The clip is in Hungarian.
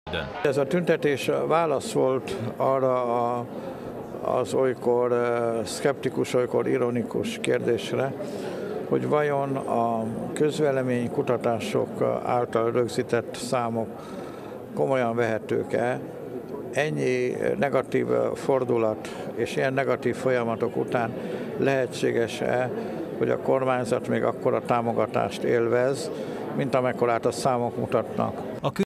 Ez a tüntetés válasz volt arra az olykor szkeptikus, olykor ironikus kérdésre, hogy vajon a közvélemény kutatások által rögzített számok komolyan vehetők-e, ennyi negatív fordulat és ilyen negatív folyamatok után lehetséges-e, hogy a kormányzat még akkora támogatást élvez, mint amekkorát a számok mutatnak.